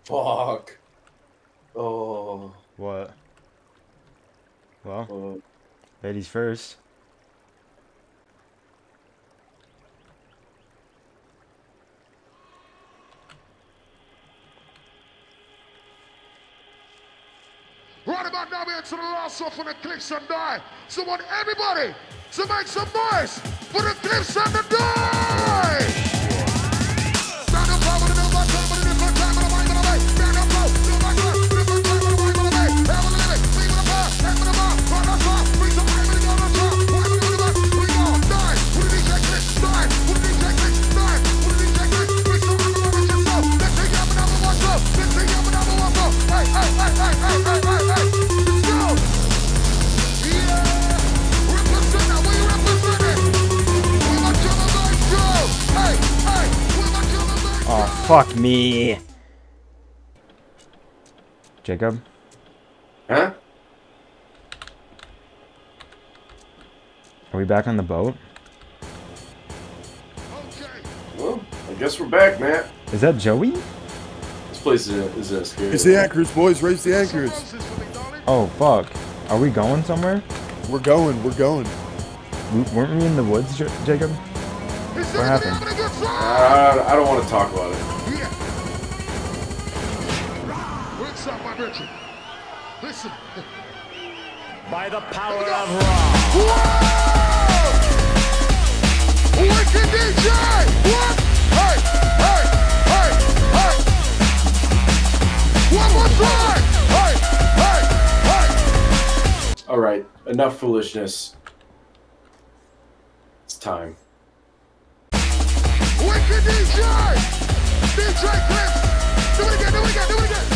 Fuck. Oh. What? Well, Oh. ladies first. Right about now, we're to the last one for the Cliffs and Die. So I want everybody to make some noise for the Cliffs and the Die! Stand up, power, the number, time, the different time, the mind, the way. Stand up, power, the number, different time, the mind, the way. Have a living, leave it apart, take it apart, run us off, bring some time, and go on top. Why do we do that? We go, die, with the DJ Cliffs, die, with the DJ Cliffs, die, with the DJ Cliffs, bring some time, and go on top. Let's take up another one, go. Let's take up another one, go. Hey, hey, hey, hey, hey, hey, hey. Oh, fuck me. Jacob? Huh? Are we back on the boat? Well, I guess we're back, Matt. Is that Joey? This place is scary. Raise the anchors, boys. Raise the anchors. Oh, fuck. Are we going somewhere? We're going. We're going. Weren't we in the woods, Jacob? What happened? I don't want to talk about it. Yeah. What's up, my Richard? Listen. By the power of Ra. Whoa! Wicked DJ! What? Hey! Hey! Hey! Hey! One more time! Hey! Hey! Hey! All right, enough foolishness. It's time. Wicked DJ! DJ Clips! Do it again, do it again, do it again!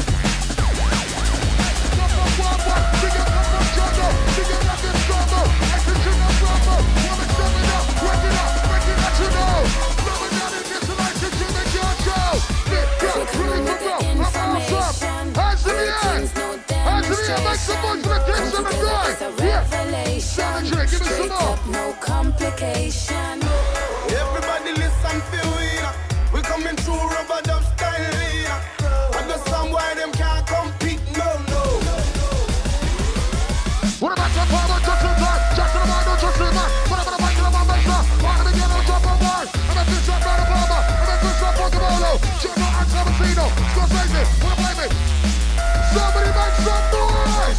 Come on, one, one. Dig it up from jungle. Dig it up in struggle. Extra no trouble. Woman, step it up. Work it up. Make it let you know. Coming down in this life to Jimmy Jojo. Big girl, really good girl. I'm awesome. Hands in the air. Hands in the air. Make some noise for the kids on the guy. Yeah. Challenge it. Give me some more. No complication. Everybody listen to it. We coming through rubber dub style. And the some why them can't compete. No, no. What about the power? Just in time. Just in the mind. Don't just in mind. What about the mic in the mouth? Make sure. Want to begin on top of one. I'm a fish up on the bomber. I'm a fish up on the bolo. Jumbo and Sabatino. Scorsese. Wanna play me? Somebody make some noise.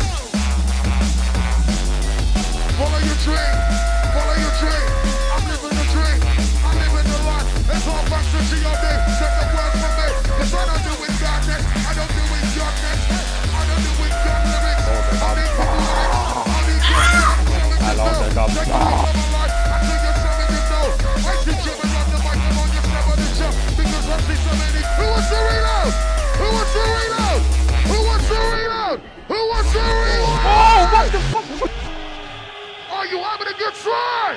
Follow your dream. Follow your dream. I'm living the dream. I'm living the life. It's all back to G.O.D. Take the word from me. Cause I don't do it darkness. I don't do it darkness. I don't do it young lyrics. I need good lyrics. I need good lyrics. I love that. Take the word from my life. I tell you something you know. I teach you and run the mic. I'm on your step on the jump. Because I see so many. Who wants to reload? Who wants to reload? Who wants to reload? Who wants to reload? Oh, what the fuck? Are you having a good time?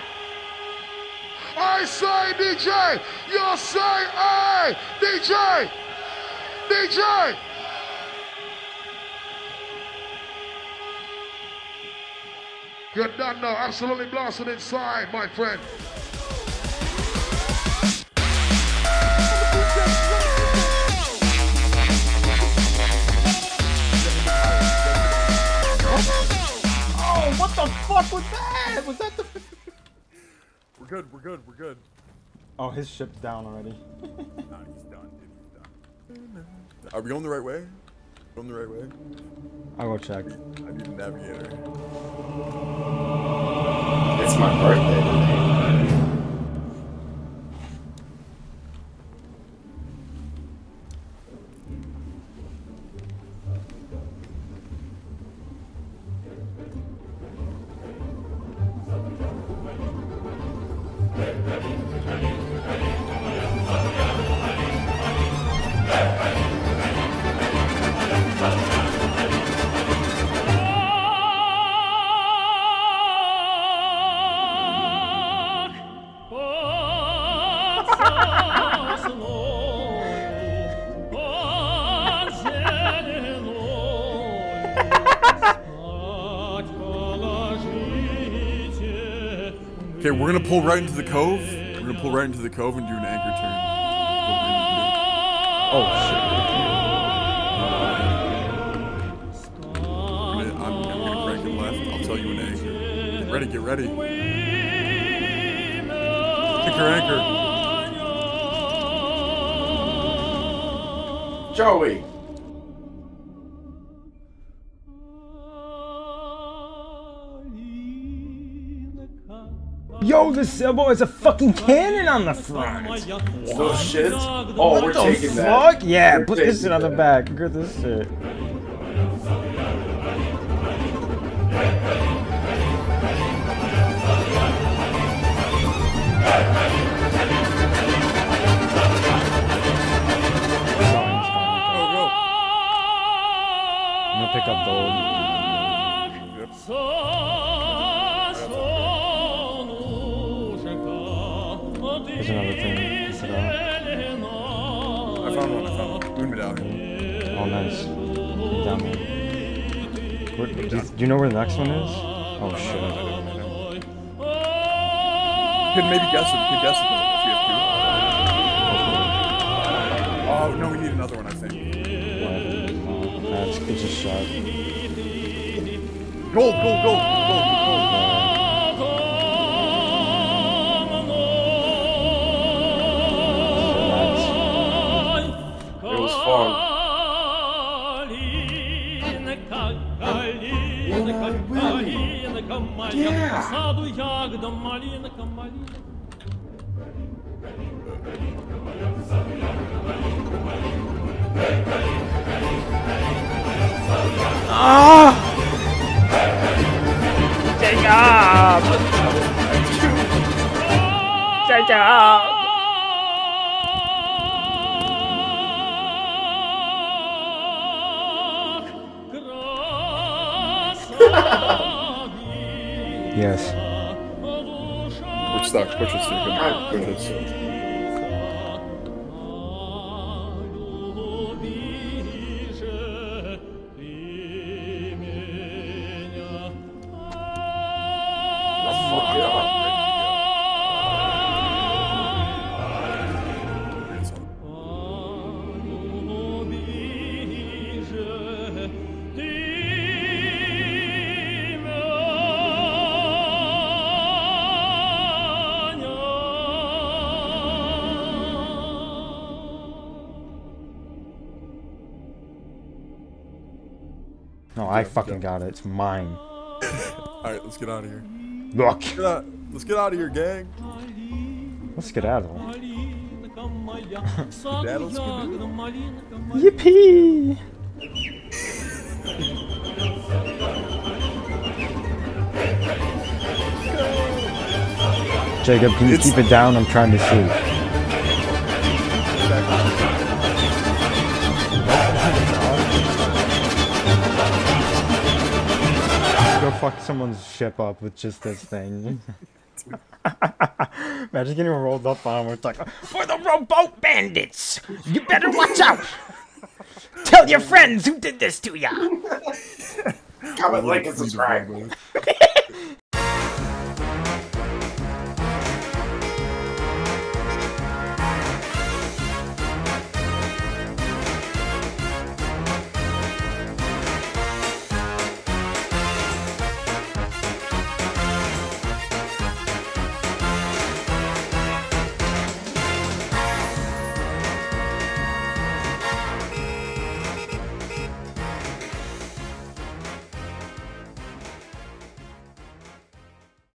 I say DJ, you say hey, DJ, DJ. You're done now, absolutely blasted inside, my friend. Oh, what the fuck was that? Was that the... We're good. We're good. We're good. Oh, his ship's down already. Nah, he's done, dude. He's done. Are we going the right way? Going the right way? I'll go check. I need a navigator. It's my birthday today. Okay, we're gonna pull right into the cove. We're gonna pull right into the cove and do an anchor turn. Oh, shit. ready, get ready. Pick your anchor. Joey. Yo, this Silbo is a fucking cannon on the front. No shit. Oh, we're The taking fuck? that. Yeah, We're put this taking shit on the that. back. Look at this shit. I'm gonna pick up gold. There's another thing. Pick it up. I found one. Moon medallion. Oh, nice. Down there. Do you know where the next one is? Oh shit. You could maybe guess it. You could guess it if we have two. Oh, no, we need another one, I think. It's just shot. Gold. It was fun. Yes. We're stuck. Push it, Steve. Push it. No, I fucking got it. It's mine. Alright, let's get out of here. Look. Let's get out of here, gang. Let's skedaddle. Skedaddle, skedaddle. Yippee! Jacob, can you keep it down? I'm trying to see. Go fuck someone's ship up with just this thing. Imagine getting rolled up on where it's like, for the rowboat bandits! You better watch out! Tell your friends who did this to ya! Comment, like, and subscribe.